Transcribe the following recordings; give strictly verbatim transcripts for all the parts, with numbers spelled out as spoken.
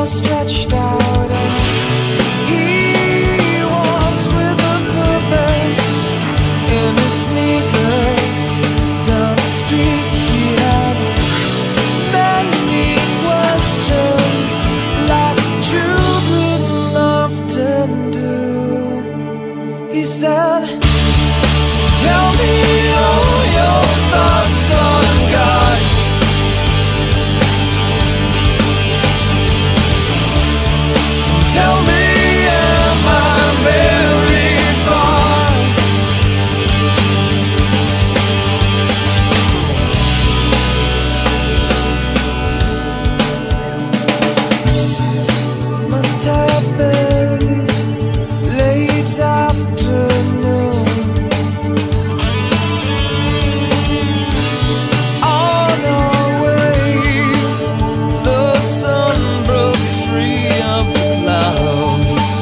all stretched out, and he walked with a purpose in his sneakers down the street. He had many questions, like children often do. He said, "Tell me all your thoughts on God. Tell me, am I very far? Must have been late afternoon. On our way, the sun broke free of the clouds.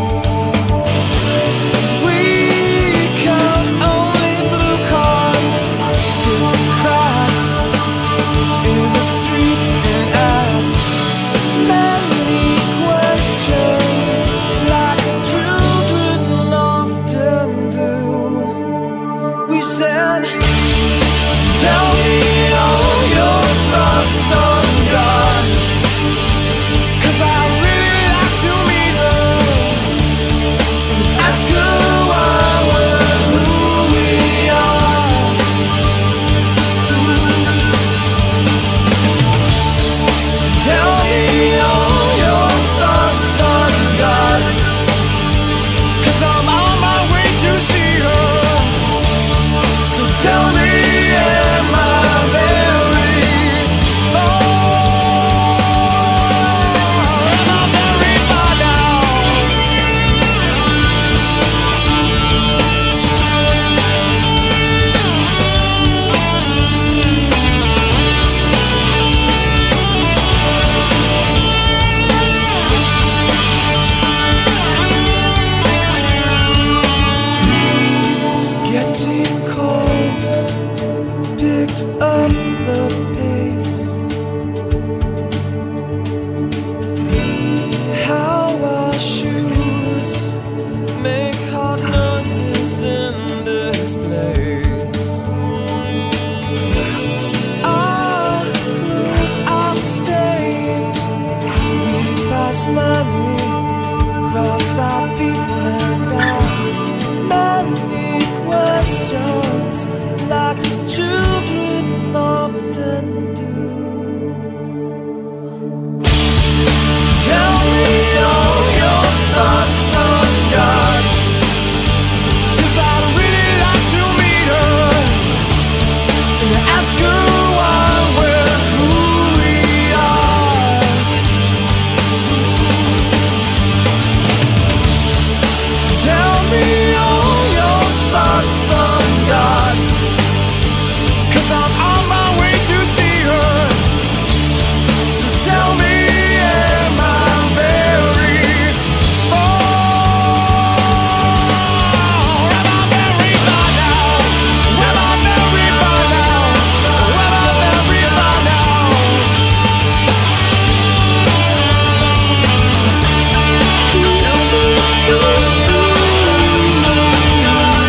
We count only blue cars, skip the cracks in the street, and ask many questions, like children often do. We said, "Tell me all your thoughts on God, 'cause I really like to meet her, ask her why we're who we are." Tell me all your thoughts on God, 'cause I'm on my way to see her. So tell me, am I very far? Am I very far now? It's getting cold, picked up the pace. How our shoes make hot noises in this place. Our clothes are stained. We pass money, cross our people, and ask many questions, like children often do. Tell me all your thoughts on God, 'cause I'd really like to meet her, and ask her why we're who we are. Tell me all your thoughts on God, 'cause I'm on my way to see her. So tell me, am I very far? Am I very far now? Am I very far now? Am I very far now? Tell me your thoughts on God.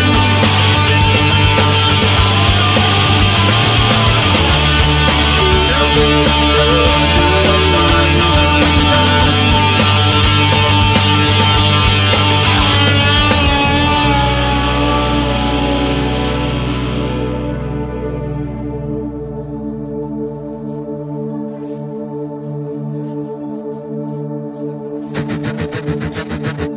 Tell me your thoughts on God. Thank you.